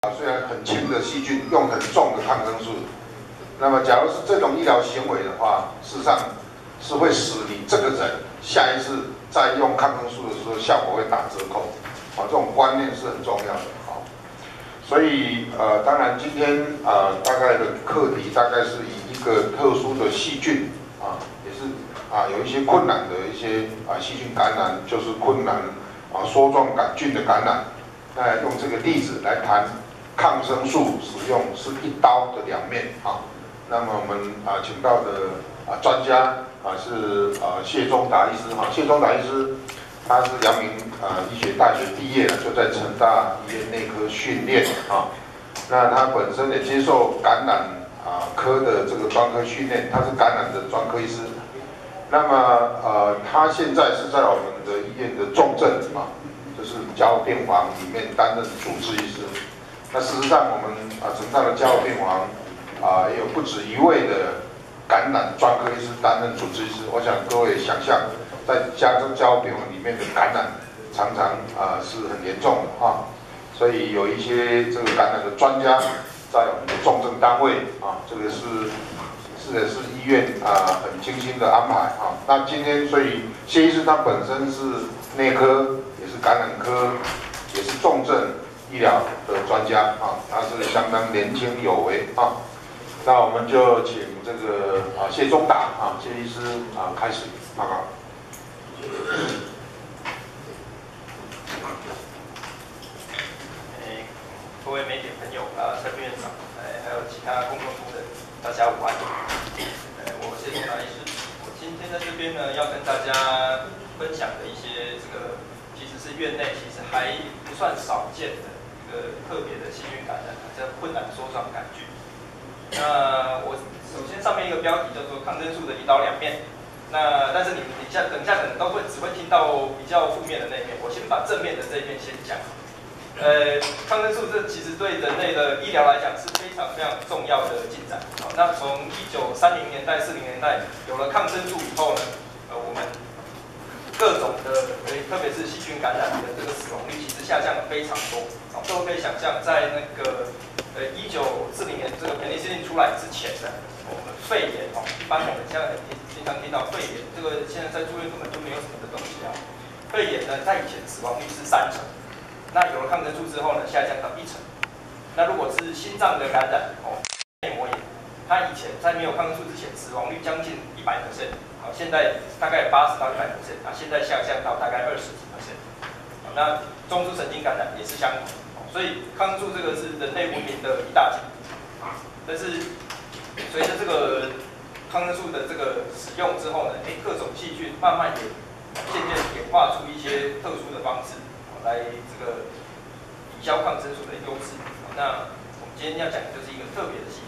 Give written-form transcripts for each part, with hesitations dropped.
虽然很轻的细菌用很重的抗生素，那么假如是这种医疗行为的话，事实上是会使你这个人下一次再用抗生素的时候效果会打折扣。这种观念是很重要的。所以当然今天大概的课题大概是以一个特殊的细菌也是有一些困难的一些细菌感染，就是困难梭状杆菌的感染。那用这个例子来谈抗生素使用是一刀的两面那么我们请到的专家是谢宗达医师谢宗达医师他是阳明医学大学毕业的，就在成大医院内科训练那他本身也接受感染科的这个专科训练，他是感染的专科医师。那么他现在是在我们的医院的重症就是加护病房里面担任主治医师。那事实上，我们成大的加护病房也有不止一位的感染专科医师担任主治医师。我想各位想象，在加护病房里面的感染常常是很严重的所以有一些这个感染的专家在我们的重症单位这个是医院很精心的安排那今天所以谢医师他本身是内科，也是感染科，也是重症医疗的专家他是相当年轻有为那我们就请这个谢宗达谢医师开始报告。 各位媒体朋友陈院长还有其他工作部的大家午安。我是宗达医师，我今天在这边呢要跟大家分享的一些这个其实是院内其实还不算少见的一个特别的细菌感染，叫困难梭状杆菌。那我首先上面一个标题叫做抗生素的一刀两面。但是你们等一下可能都只会听到比较负面的那一面，我先把正面的这一面先讲。抗生素这其实对人类的医疗来讲是非常非常重要的进展。那从1930年代、40年代有了抗生素以后呢，我们各种的，特别是细菌感染的这个死亡率其实下降了非常多。各位可以想象，在那个1940年这个 penicillin 出来之前的我们肺炎一般我们现在经常听到肺炎，这个现在在住院根本就没有什么的东西肺炎呢，在以前死亡率是30%。那有了抗生素之后呢，下降到1%。那如果是心脏的感染内膜炎，它以前在没有抗生素之前，死亡率将近100%，现在大概80%到100%，现在下降到大概20%几%。那中枢神经感染也是相同，所以抗生素这个是人类文明的一大进步。但是随着这个抗生素的这个使用之后呢，各种细菌慢慢也渐渐演化出一些特殊的方式。来这个抵消抗生素的优势。那我们今天要讲的就是一个特别的细菌。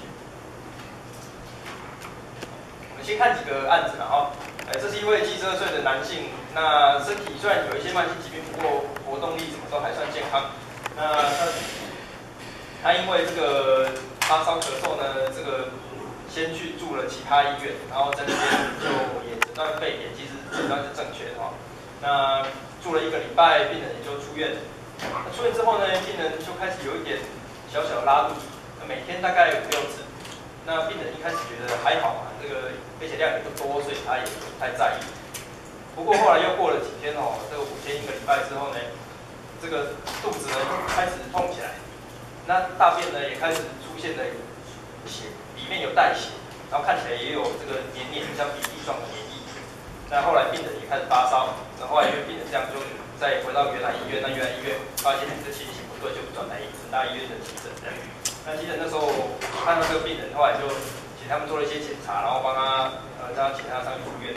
我们先看几个案子这是一位72岁的男性，那身体虽然有一些慢性疾病，不过活动力什么都还算健康。那他因为这个发烧咳嗽呢，这个先去住了其他医院，然后在那边就也诊断肺炎，其实诊断是正确的那住了1个礼拜，病人也就出院了。出院之后呢，病人就开始有一点小小的拉肚子，每天大概5、6次。那病人一开始觉得还好这个肺血量也不多，所以他也不太在意。不过后来又过了几天这个5天1个礼拜之后呢，这个肚子呢开始痛起来，那大便呢也开始出现了血，里面有带血，然后看起来也有这个黏黏像鼻涕状的黏液。那后来病人也开始发烧，那后来因为病人这样就再回到原来医院，那原来医院发现这情形不对，就转来成大医院的急诊。那急诊那时候看到这个病人，后来就请他们做了一些检查，然后帮他请他上去住院。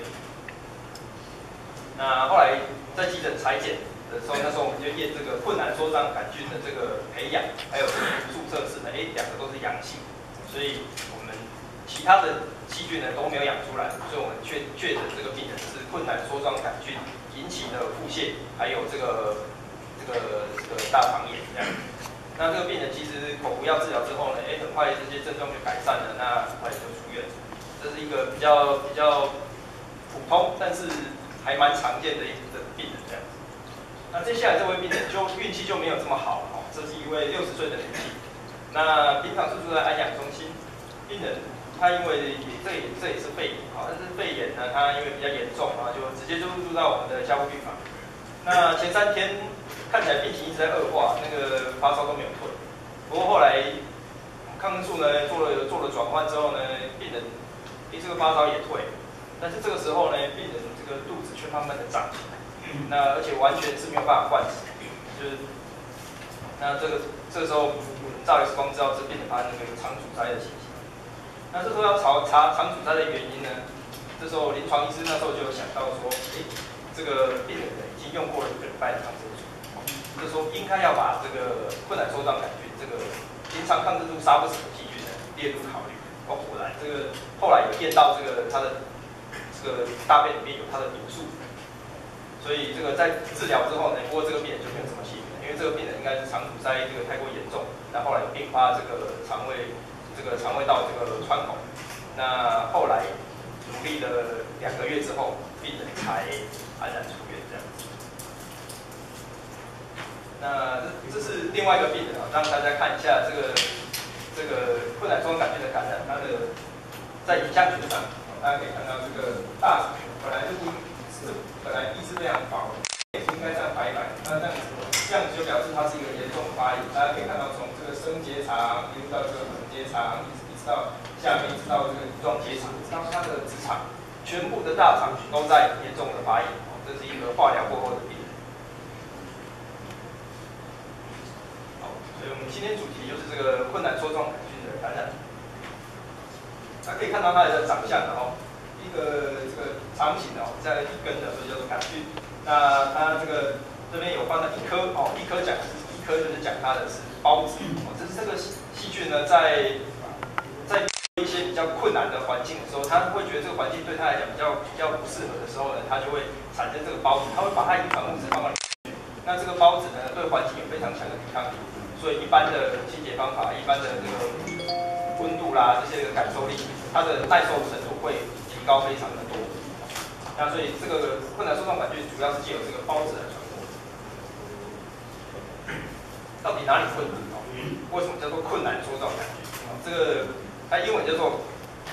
那后来在急诊采检的时候，那时候我们就验这个困难梭状杆菌的这个培养，还有这个毒素测试呢，2个都是阳性，所以我们其他的细菌呢都没有养出来，所以我们确诊这个病人是困难梭状杆菌引起的腹泻，还有这个大肠炎这样。那这个病人其实口服药治疗之后呢，很快这些症状就改善了，那很快就出院。这是一个比较普通，但是还蛮常见的一个病人这样。那接下来这位病人就运气就没有这么好了这是一位60岁的女性。 那平常是住在安养中心，病人他因为这也是肺炎，但是肺炎呢，他因为比较严重啊，就直接就入住到我们的加护病房。那前3天看起来病情一直在恶化，那个发烧都没有退。不过后来抗生素呢做了转换之后呢，病人这个发烧也退，但是这个时候呢，病人这个肚子却慢慢的长起来，那而且完全是没有办法灌食，就是那这个时候我们照 X 光知道这病人发生那个肠阻塞的情形。那这时候要查肠阻塞的原因呢，这时候临床医师那时候就有想到说，这个病人已经用过了1个礼拜的抗生素，就说应该要把这个困难梭状杆菌这个平常抗生素杀不死的细菌呢列入考虑。果然这个后来有验到这个它的这个大便里面有它的毒素，所以这个在治疗之后呢，不过这个病人就没有这么幸运，因为这个病人应该是肠阻塞这个太过严重，那后来有并发这个肠胃道这个穿孔，那后来努力了2个月之后，病人才安然出院这样子。那这是另外一个病人啊，让大家看一下这个困难梭状杆菌的感染，它的在影像学上，大家可以看到这个大肠本来意识非常薄，应该这样白白，那这样子就表示它是一个严重的发炎。大家可以看到从这个升结肠一路到这个横结肠，一直到下面一直到这个乙状结肠，到它的直肠，全部的大肠都在严重的发炎。这是一个化疗过后的病人。所以我们今天主题就是这个困难梭状杆菌的感染。大家可以看到它的长相，一个这个长形的在一根的，所以叫做杆菌。那它这边有放了一颗就是讲它的是孢子。这个细菌呢，在一些比较困难的环境的时候，它会觉得这个环境对它来讲比较不适合的时候呢，它就会产生这个孢子，它会把它遗传物质放到里面。那这个孢子呢，对环境有非常强的抵抗力。所以一般的清洁方法，一般的这个温度啦，这些感受力，它的耐受程度会提高非常的多。那所以这个困难梭状杆菌主要是借由这个孢子来传播。到底哪里困难？为什么叫做困难梭状杆菌？这个它英文叫做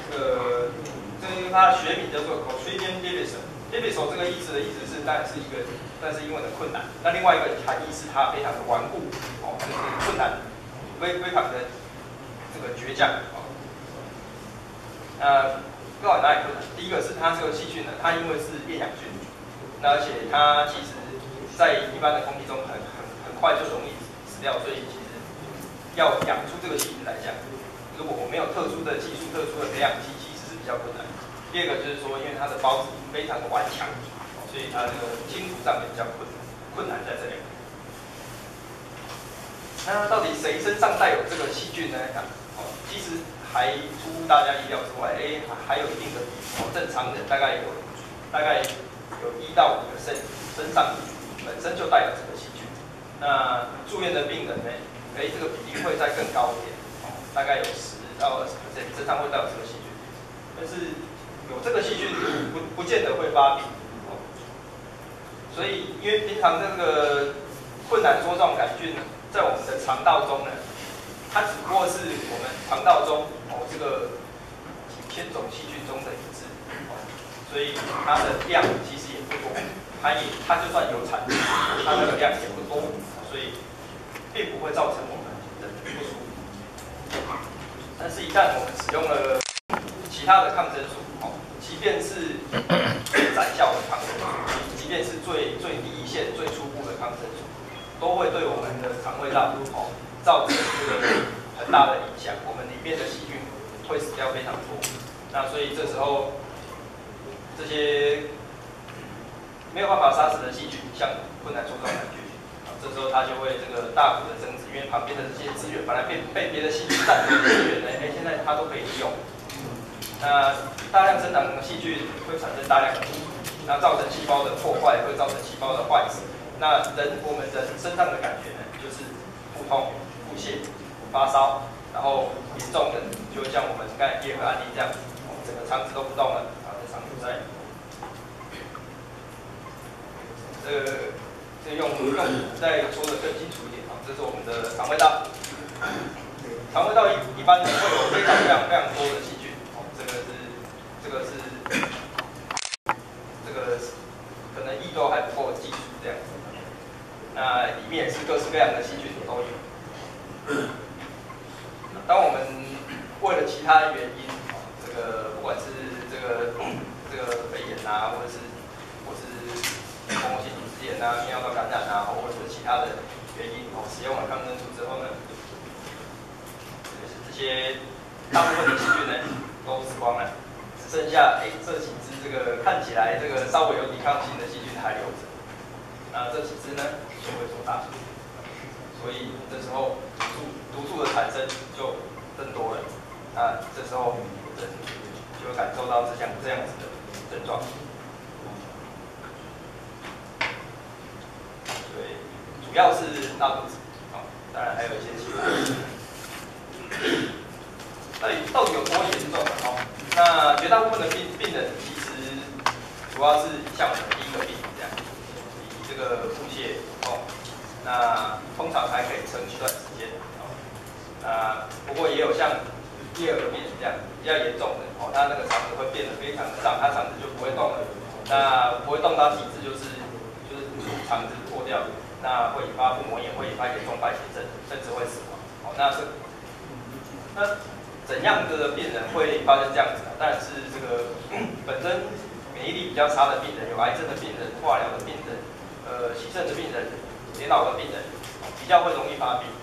它的学名叫做 Clostridium difficile。difficile 这个意思是当然是一个，但是英文的困难。那另外一个含义是它非常的顽固，就是困难，非常的这个倔强。到底哪里困难？第一个是它这个细菌呢，它因为是厌氧菌，那而且它其实在一般的空气中很快就容易死掉，所以其实要养出这个细菌来讲，如果我没有特殊的技术、特殊的培养基，其实是比较困难。第二个就是说，因为它的孢子非常的顽强，所以它这个清除上也比较困难在这里。那到底谁身上带有这个细菌呢？其实还出乎大家意料之外，还有一定的比例。正常人大概有1到5%身上本身就带有这个细菌。那住院的病人呢，这个比例会再更高一点，大概有10到20%身上会带有这个细菌。但是有这个细菌不见得会发病。所以因为平常这个困难梭状杆菌呢，在我们的肠道中呢，它只不过是我们肠道中这个几千种细菌中的一支，所以它的量其实也不多，它就算有产生，它那个量也不多，所以并不会造成我们人不舒服。但是，一旦我们使用了其他的抗生素，即便是最窄效的抗生素，即便是最低线、最初步的抗生素，都会对我们的肠胃道造成这个很大的影响。我们里面的细菌会死掉非常多。那所以这时候这些没有办法杀死的细菌，像困难梭状杆菌，这时候它就会这个大幅的增值，因为旁边的这些资源本来被别的细菌占领的资源呢，现在它都可以利用。那大量生长的细菌会产生大量的毒素，那造成细胞的破坏，会造成细胞的坏死。那我们人身上的感觉呢，就是腹痛、腹泻、发烧，然后严重的就像我们刚才第2个案例这样，整个肠子都不动了，在肠阻塞。这用再说的更清楚一点，这是我们的肠胃道。肠肠胃道一般呢会有非常多的细菌，这个可能1都还不够技术这样子。那里面也是各式各样的细菌都有。当我们为了其他原因，这个不管是这个肺炎啊，或者是蜂窝性组织炎啊、泌尿道感染啊，或者是其他的原因，使用了抗生素之后呢，这些大部分的细菌呢都死光了，只剩下这几只这个看起来这个稍微有抵抗性的细菌还留着。那这几只呢就会做大，所以这时候毒素的产生就更多了。那这时候人就会感受到这样子的症状。对，主要是拉肚子，当然还有一些其他的。到底有多严重呢？那绝大部分的病人其实主要是像我们第一个病这样。这个腹泻那通常还可以撑一段时间那不过也有像第2个病人这样比较严重的他那个肠子会变得非常的胀，他肠子就不会动了，那不会动到体质就是肠子破掉，那会引发腹膜炎，会引发严重败血症，甚至会死亡。那怎样的病人会发生这样子呢？当然是这个本身免疫力比较差的病人，有癌症的病人，化疗的病人。洗肾的病人、年老的病人比较会容易发病。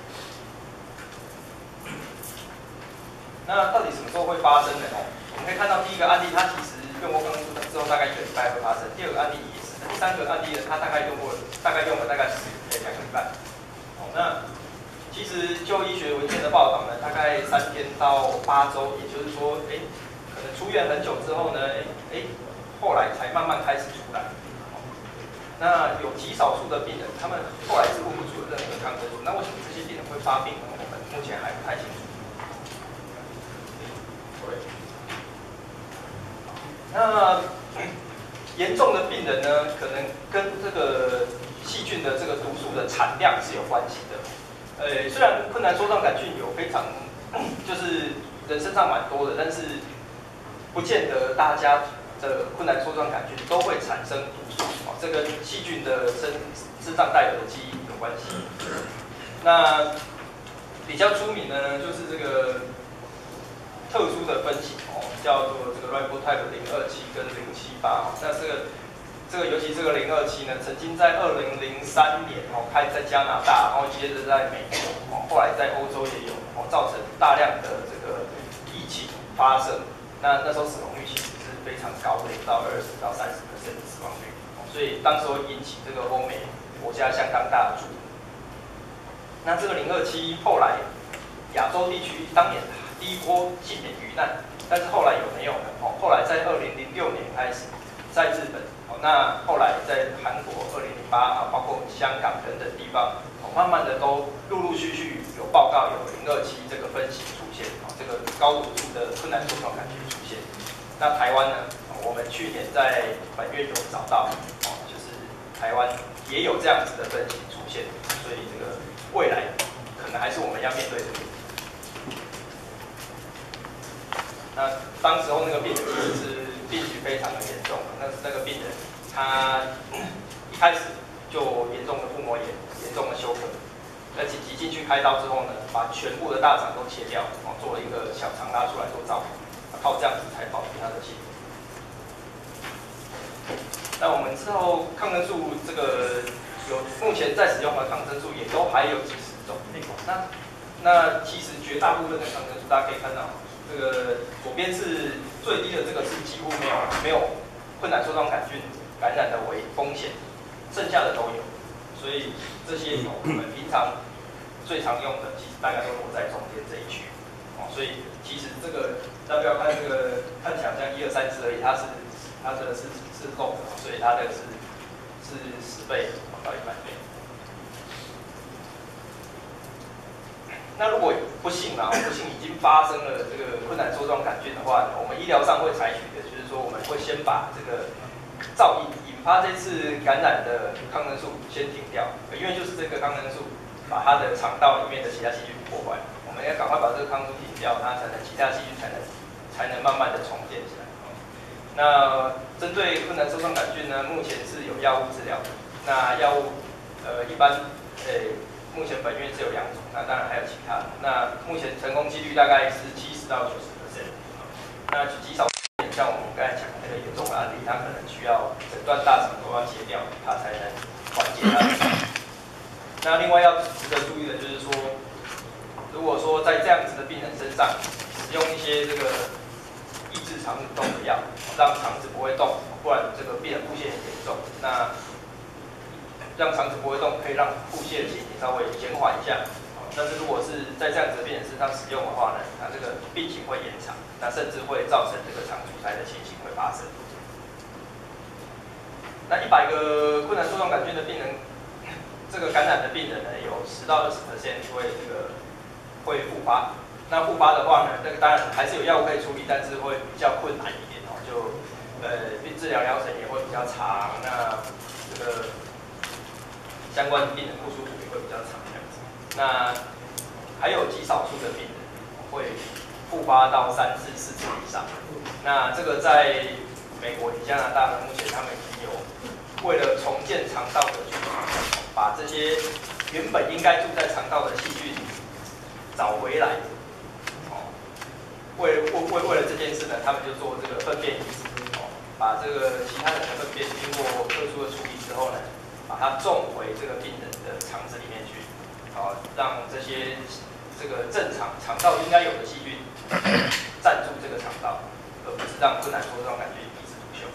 那到底什么时候会发生呢？我们可以看到第一个案例，它其实用过抗生素之后大概1个礼拜会发生；第2个案例也是；第3个案例呢，它大概用了大概10天2个礼拜。那其实就医学文献的报道呢，大概3天到8周，也就是说，可能出院很久之后呢，后来才慢慢开始出来。那有极少数的病人，他们后来是握不住任何抗生素。那为什么这些病人会发病呢？我们目前还不太清楚。那严重的病人呢，可能跟这个细菌的这个毒素的产量是有关系的。虽然困难梭状杆菌有非常，就是人身上蛮多的，但是不见得大家的困难梭状杆菌都会产生毒素。这跟细菌的身上带有的基因有关系。那比较出名呢，就是这个特殊的分型叫做这个 Ribotype 027跟078那这个尤其这个027呢，曾经在2003年开在加拿大，然后接着在美国，后来在欧洲也有造成大量的这个疫情发生。那时候死亡率其实是非常高的，到20到30%的死亡率。所以当时候引起这个欧美国家相当大的注意。那这个027后来亚洲地区当年第一波幸免于难，但是后来有没有呢？后来在2006年开始，在日本，那后来在韩国2008包括香港等等地方，慢慢的都陆陆续续有报告有027这个分型出现，这个高毒素的困难梭状杆菌出现。那台湾呢？我们去年在本院有找到，就是台湾也有这样子的分型出现，所以这个未来可能还是我们要面对的问题。那当时候那个病人其实是病情非常的严重，那个病人他一开始就严重的腹膜炎、严重的休克，那紧急进去开刀之后呢，把全部的大肠都切掉，做了一个小肠拉出来做造影，靠这样子才保住他的性命。那我们知道抗生素这个目前在使用的抗生素也都还有几十种。那其实绝大部分的抗生素，大家可以看到，这个左边是最低的，这个是几乎没有困难梭状杆菌感染的风险，剩下的都有。所以这些我们平常最常用的，其实大概都落在中间这一区。所以其实这个大家不要看这个看起来像1、2、3只而已，它这个是漏的，所以它这个是10倍到100倍。那如果不幸已经发生了这个困难梭状杆菌的话呢，我们医疗上会采取的就是说，我们会先把这个引发这次感染的抗生素先停掉，因为就是这个抗生素把它的肠道里面的其他细菌破坏，我们要赶快把这个抗抗生素停掉，它才能其他细菌才能慢慢的重建起来。那针对困难受伤杆菌呢，目前是有药物治疗的。那药物一般目前本院是有2种，那当然还有其他的。那目前成功几率大概是70到90%。那极少像我们刚才讲的那个严重的案例，它可能需要整段大肠都要切掉，它才能缓解它的伤。那另外要值得注意的就是说，如果说在这样子的病人身上使用一些这个抑制肠子动的药，让肠子不会动，不然这个病人腹泻很严重。那让肠子不会动，可以让腹泻的情形稍微减缓一下。但是如果是在这样子的病人身上使用的话呢，它这个病情会延长，那甚至会造成这个肠阻塞的情形会发生。那100个困难受伤杆菌的病人，这个感染的病人呢，有10到20% 会复发。那复发的话呢，那个当然还是有药物可以处理，但是会比较困难一点哦，就治疗疗程也会比较长，那这个相关的病人不舒服也会比较长这样子。那还有极少数的病人会复发到3次、4次以上。那这个在美国与加拿大呢，目前他们已经有为了重建肠道的菌，把这些原本应该住在肠道的细菌找回来。为了这件事呢，他们就做这个粪便移植，把这个其他人的粪便经过特殊的处理之后呢，把它种回这个病人的肠子里面去，让这些这个正常肠道应该有的细菌占住这个肠道，而不是让困难受伤杆菌一枝独秀。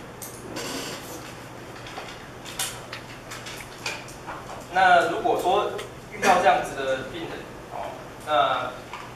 那如果说遇到这样子的病人，那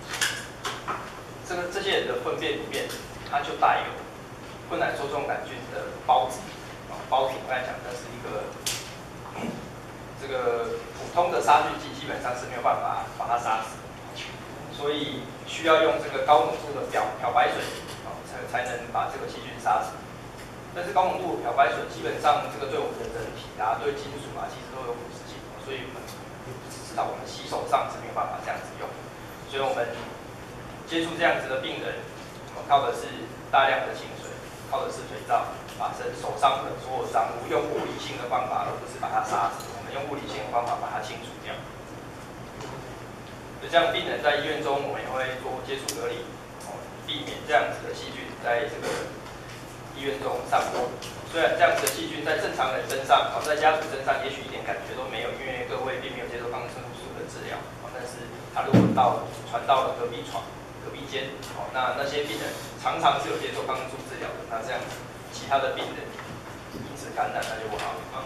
这些人的粪便里面，它就带有困难受伤杆菌的孢子。孢子我刚才讲，那是一个这个普通的杀菌剂，基本上是没有办法把它杀死，所以需要用这个高浓度的漂白水，才能把这个细菌杀死。但是高浓度漂白水基本上这个对我们的人体啊、对金属啊，其实都有腐蚀性，所以我们至少我们洗手上是没有办法这样子用。所以我们接触这样子的病人，靠的是大量的清水，靠的是水皂，把手上的所有脏物用物理性的方法，而不是把它杀死。我们用物理性的方法把它清除掉。所以这样病人在医院中，我们也会做接触隔离，避免这样子的细菌在这个医院中散播。虽然这样子的细菌在正常人身上，在家属身上也许一点感觉都没有，因为各位并没有接受抗生素的治疗。但是他如果传到了隔壁床、隔壁间，那些病人常常是有接受抗生素治疗的，那这样子其他的病人因此感染，那就不好了。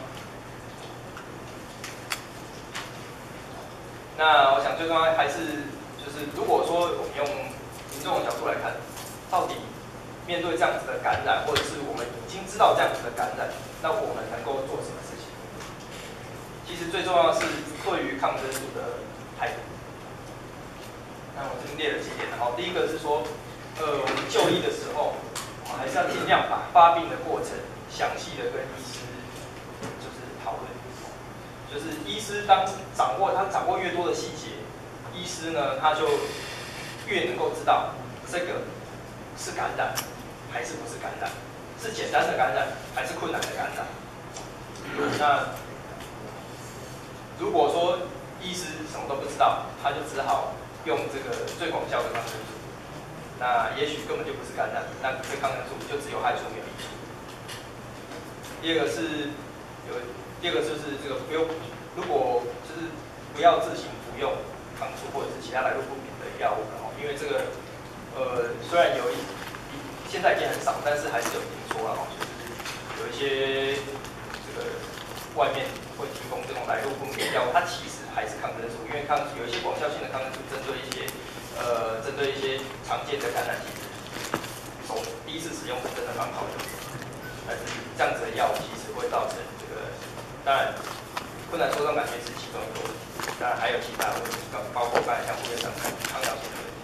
那我想最重要还是就是，如果说我们用民众的角度来看，到底面对这样子的感染，或者是我们已经知道这样子的感染，那我们能够做什么事情？其实最重要的是对于抗生素的态度。那我这边列了几点，第一个是说，我们就医的时候，还是要尽量把发病的过程详细的跟医师就是讨论。就是医师他掌握越多的细节，医师呢他就越能够知道这个是感染还是不是感染，是简单的感染还是困难的感染。那如果说医师什么都不知道，他就只好用这个最广效的抗生素，那也许根本就不是感染，那对抗生素就只有害处没有益处。第二个就是这个如果就是不要自行服用抗生素或者是其他来路不明的药物，因为这个虽然现在已经很少，但是还是有听说了，就是有一些这个外面会提供这种来路不明的药物，它其实还是抗生素，因为有一些广效性的抗生素针对一些常见的感染疾病，第一次使用是真的蛮好用的，但是这样子的药物其实会造成这个，当然困难受伤杆菌是其中一个问题，当然还有其他问题，包括刚才像副院长讲抗药性的问题。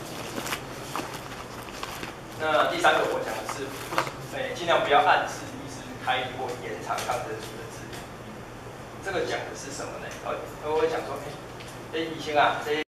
那第三个我讲的是，尽量不要暗示医师开或延长抗生素的治疗。这个讲的是什么呢？我会讲说，以前啊，